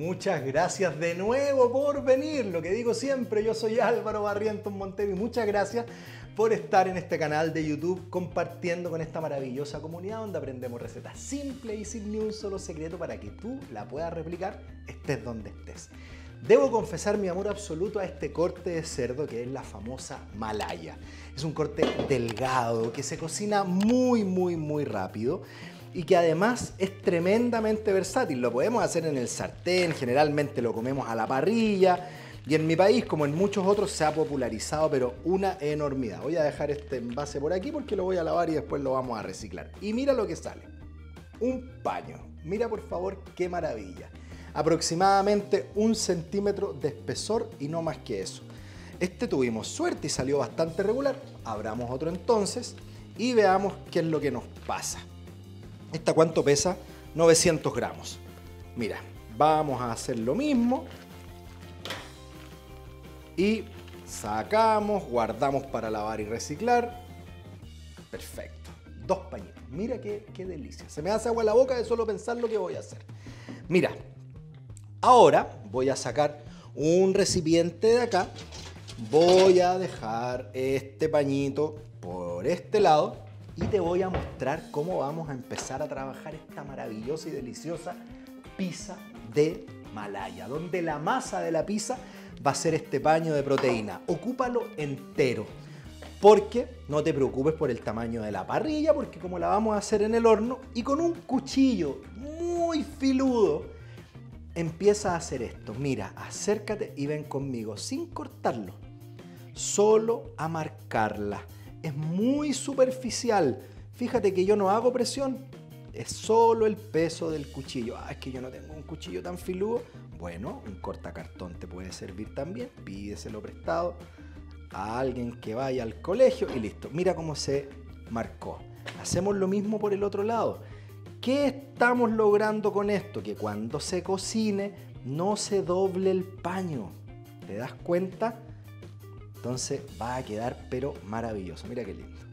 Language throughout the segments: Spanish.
Muchas gracias de nuevo por venir. Lo que digo siempre, yo soy Álvaro Barrientos Montero y muchas gracias por estar en este canal de YouTube compartiendo con esta maravillosa comunidad donde aprendemos recetas simples y sin ni un solo secreto para que tú la puedas replicar estés donde estés. Debo confesar mi amor absoluto a este corte de cerdo que es la famosa malaya. Es un corte delgado que se cocina muy rápido y que además es tremendamente versátil. Lo podemos hacer en el sartén, generalmente lo comemos a la parrilla y en mi país, como en muchos otros, se ha popularizado, pero una enormidad. Voy a dejar este envase por aquí porque lo voy a lavar y después lo vamos a reciclar. Y mira lo que sale. Un paño. Mira por favor qué maravilla. Aproximadamente 1 centímetro de espesor y no más que eso. Este tuvimos suerte y salió bastante regular. Abramos otro entonces y veamos qué es lo que nos pasa. ¿Esta cuánto pesa? 900 gramos. Mira, vamos a hacer lo mismo. Y sacamos, guardamos para lavar y reciclar. Perfecto. 2 pañitos. Mira qué delicia. Se me hace agua en la boca de solo pensar lo que voy a hacer. Mira, ahora voy a sacar un recipiente de acá. Voy a dejar este pañito por este lado. Y te voy a mostrar cómo vamos a empezar a trabajar esta maravillosa y deliciosa pizza de malaya, donde la masa de la pizza va a ser este paño de proteína. Ocúpalo entero, porque no te preocupes por el tamaño de la parrilla, porque como la vamos a hacer en el horno y con un cuchillo muy filudo, empieza a hacer esto. Mira, acércate y ven conmigo, sin cortarlo, solo a marcarla. Es muy superficial. Fíjate que yo no hago presión. Es solo el peso del cuchillo. Es que yo no tengo un cuchillo tan filudo. Bueno, un cortacartón te puede servir también. Pídeselo prestado a alguien que vaya al colegio y listo. Mira cómo se marcó. Hacemos lo mismo por el otro lado. ¿Qué estamos logrando con esto? Que cuando se cocine no se doble el paño. ¿Te das cuenta? Entonces va a quedar pero maravilloso. Mira qué lindo.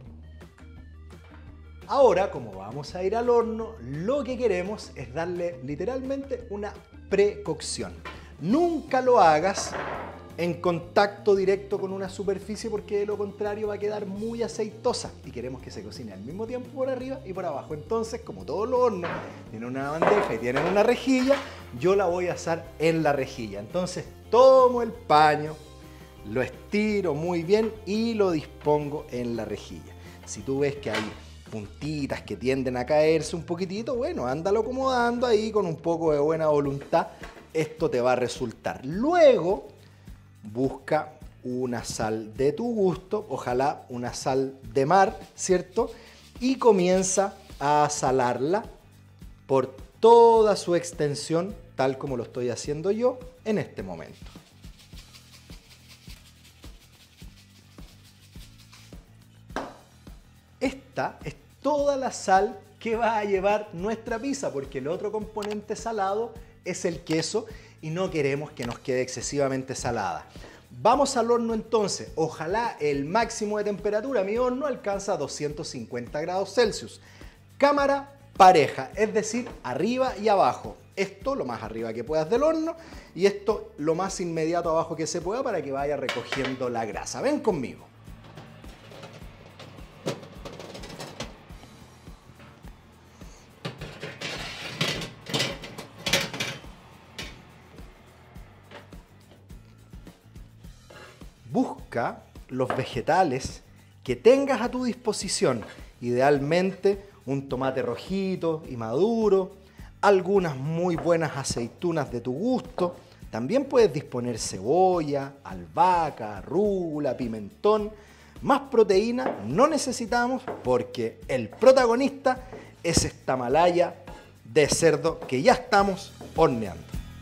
Ahora, como vamos a ir al horno, lo que queremos es darle literalmente una precocción. Nunca lo hagas en contacto directo con una superficie porque de lo contrario va a quedar muy aceitosa y queremos que se cocine al mismo tiempo por arriba y por abajo. Entonces, como todos los hornos tienen una bandeja y tienen una rejilla, yo la voy a asar en la rejilla. Entonces tomo el paño, lo estiro muy bien y lo dispongo en la rejilla. Si tú ves que hay puntitas que tienden a caerse un poquitito, bueno, ándalo acomodando ahí con un poco de buena voluntad. Esto te va a resultar. Luego, busca una sal de tu gusto, ojalá una sal de mar, ¿cierto? Y comienza a salarla por toda su extensión, tal como lo estoy haciendo yo en este momento. Esta es toda la sal que va a llevar nuestra pizza, porque el otro componente salado es el queso y no queremos que nos quede excesivamente salada. Vamos al horno entonces. Ojalá el máximo de temperatura, mi horno alcanza 250 grados Celsius. Cámara pareja, es decir, arriba y abajo. Esto lo más arriba que puedas del horno y esto lo más inmediato abajo que se pueda para que vaya recogiendo la grasa. Ven conmigo. Busca los vegetales que tengas a tu disposición, idealmente un tomate rojito y maduro, algunas muy buenas aceitunas de tu gusto, también puedes disponer cebolla, albahaca, rúcula, pimentón. Más proteína no necesitamos porque el protagonista es esta malaya de cerdo que ya estamos horneando.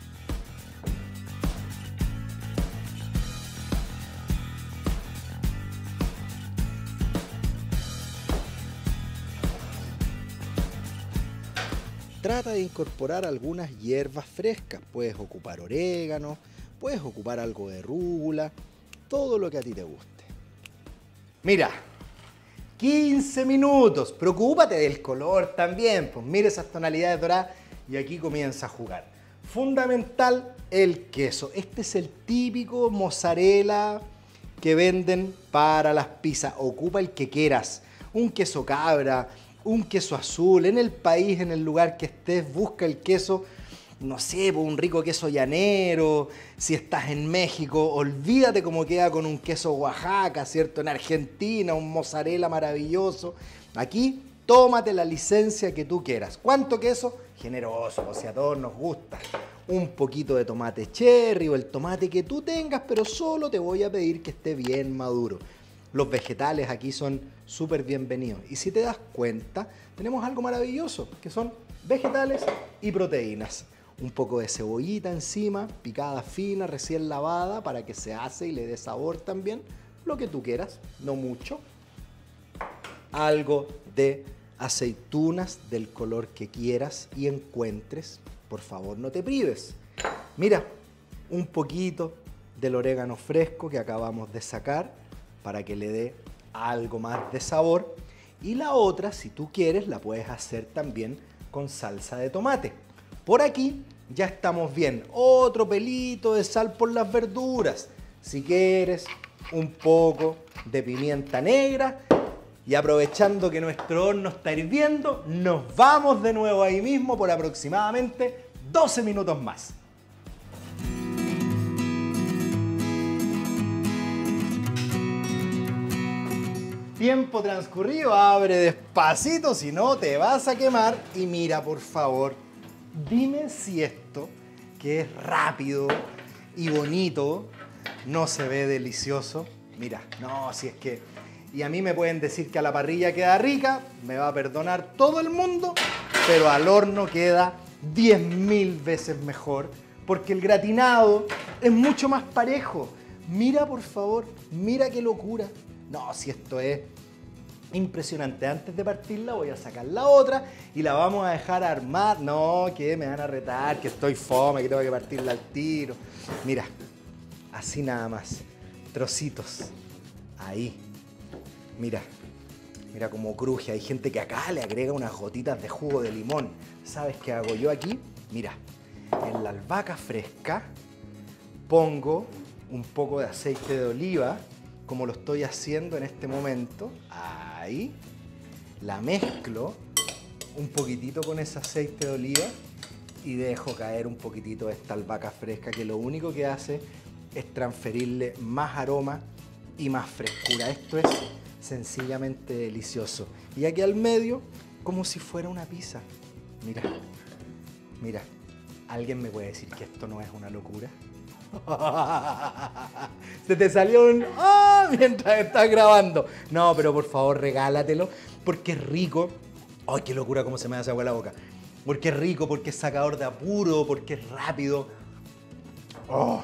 Trata de incorporar algunas hierbas frescas. Puedes ocupar orégano, puedes ocupar algo de rúcula, todo lo que a ti te guste. Mira, 15 minutos. Preocúpate del color también. Pues mira esas tonalidades doradas y aquí comienza a jugar. Fundamental el queso. Este es el típico mozzarella que venden para las pizzas. Ocupa el que quieras. Un queso cabra, un queso azul. En el país, en el lugar que estés, busca el queso. No sé, un rico queso llanero. Si estás en México, olvídate cómo queda con un queso Oaxaca, ¿cierto? En Argentina, un mozzarella maravilloso. Aquí, tómate la licencia que tú quieras. ¿Cuánto queso? Generoso, o sea, a todos nos gusta. Un poquito de tomate cherry o el tomate que tú tengas, pero solo te voy a pedir que esté bien maduro. Los vegetales aquí son súper bienvenidos. Y si te das cuenta, tenemos algo maravilloso, que son vegetales y proteínas. Un poco de cebollita encima, picada fina, recién lavada, para que se hace y le dé sabor también. Lo que tú quieras, no mucho. Algo de aceitunas del color que quieras y encuentres. Por favor, no te prives. Mira, un poquito del orégano fresco que acabamos de sacar para que le dé algo más de sabor. Y la otra, si tú quieres, la puedes hacer también con salsa de tomate. Por aquí ya estamos bien. Otro pelito de sal por las verduras. Si quieres, un poco de pimienta negra. Y aprovechando que nuestro horno está hirviendo, nos vamos de nuevo ahí mismo por aproximadamente 12 minutos más. Tiempo transcurrido, abre despacito, si no te vas a quemar. Y mira, por favor, dime si esto, que es rápido y bonito, no se ve delicioso. Mira, no, si es que... Y a mí me pueden decir que a la parrilla queda rica, me va a perdonar todo el mundo, pero al horno queda 10.000 veces mejor, porque el gratinado es mucho más parejo. Mira, por favor, mira qué locura. No, si esto es impresionante. Antes de partirla voy a sacar la otra y la vamos a dejar armar. No, que me van a retar, que estoy fome, que tengo que partirla al tiro. Mira, así nada más, trocitos, ahí. Mira, mira cómo cruje. Hay gente que acá le agrega unas gotitas de jugo de limón. ¿Sabes qué hago yo aquí? Mira, en la albahaca fresca pongo un poco de aceite de oliva, como lo estoy haciendo en este momento. Ahí. La mezclo un poquitito con ese aceite de oliva y dejo caer un poquitito de esta albahaca fresca, que lo único que hace es transferirle más aroma y más frescura. Esto es sencillamente delicioso. Y aquí al medio, como si fuera una pizza. Mira, mira. ¿Alguien me puede decir que esto no es una locura? Se te salió un... ¡Ah! Mientras estás grabando. No, pero por favor regálatelo, porque es rico. ¡Ay, qué locura cómo se me hace agua en la boca! Porque es rico, porque es sacador de apuro, porque es rápido. ¡Oh!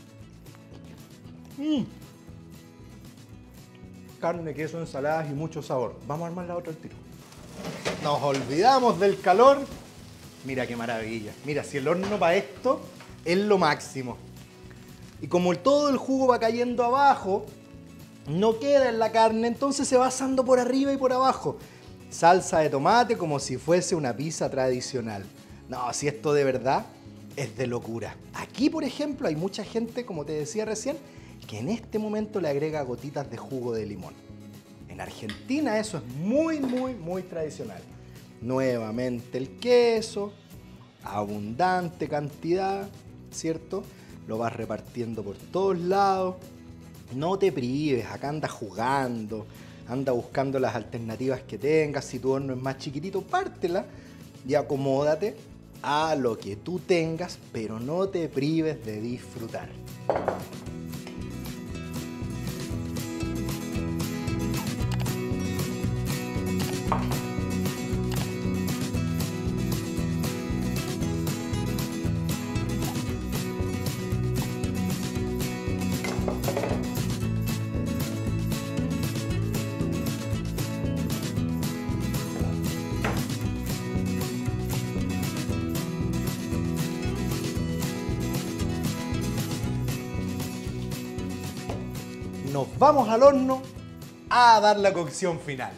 Carne, queso, ensaladas y mucho sabor. Vamos a armar la otra al tiro. Nos olvidamos del calor. Mira qué maravilla. Mira, si el horno para esto es lo máximo. Y como todo el jugo va cayendo abajo, no queda en la carne, entonces se va asando por arriba y por abajo. Salsa de tomate como si fuese una pizza tradicional. No, si esto de verdad es de locura. Aquí, por ejemplo, hay mucha gente, como te decía recién, que en este momento le agrega gotitas de jugo de limón. En Argentina eso es muy, muy, muy tradicional. Nuevamente el queso, abundante cantidad, ¿cierto? Lo vas repartiendo por todos lados. No te prives, acá anda jugando, anda buscando las alternativas que tengas. Si tu horno es más chiquitito, pártela y acomódate a lo que tú tengas, pero no te prives de disfrutar. Nos vamos al horno a dar la cocción final.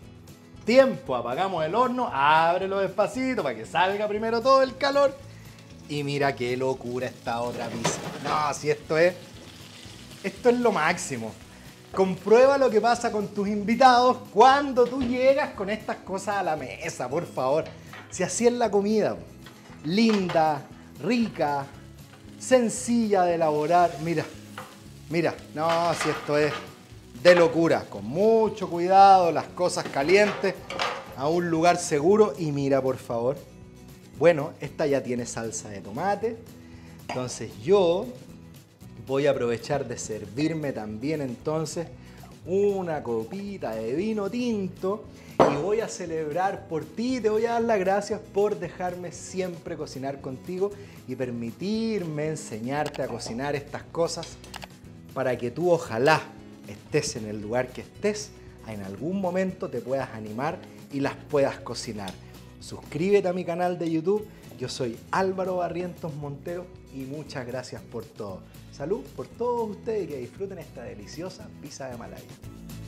Tiempo, apagamos el horno, ábrelo despacito para que salga primero todo el calor Y mira qué locura esta otra pizza. No, si esto es lo máximo. Comprueba lo que pasa con tus invitados cuando tú llegas con estas cosas a la mesa, por favor. Si así es la comida. Linda, rica, sencilla de elaborar. Mira, mira. No, si esto es de locura. Con mucho cuidado, las cosas calientes, a un lugar seguro. Y mira, por favor. Bueno, esta ya tiene salsa de tomate. Entonces yo voy a aprovechar de servirme también entonces una copita de vino tinto y voy a celebrar por ti. Te voy a dar las gracias por dejarme siempre cocinar contigo y permitirme enseñarte a cocinar estas cosas para que tú ojalá estés en el lugar que estés, en algún momento te puedas animar y las puedas cocinar. Suscríbete a mi canal de YouTube. Yo soy Álvaro Barrientos Montero y muchas gracias por todo. Salud por todos ustedes y que disfruten esta deliciosa pizza de Malaya.